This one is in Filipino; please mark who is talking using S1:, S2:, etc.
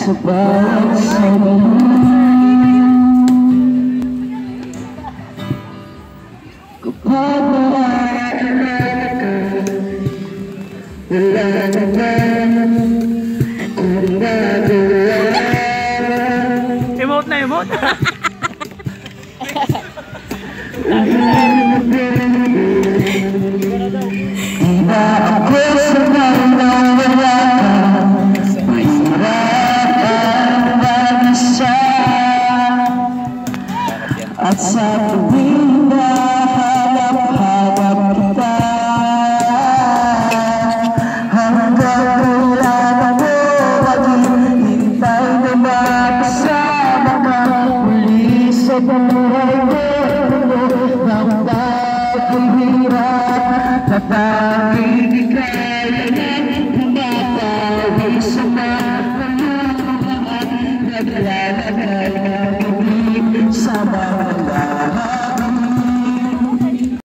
S1: sa bawat sandali. Kapag mawawala ka, wala naman akong nagawa.
S2: Emote na emote.
S1: Diba ako sanay na wala ka, may sarap ang mag-isa. At sa tuwing nahanap-hanap kita, hanggang kailangan mo maghihintay na makasama ka muli sa buhay ko. Nang paghihirap na tanging di kaya ng mapawis sa mga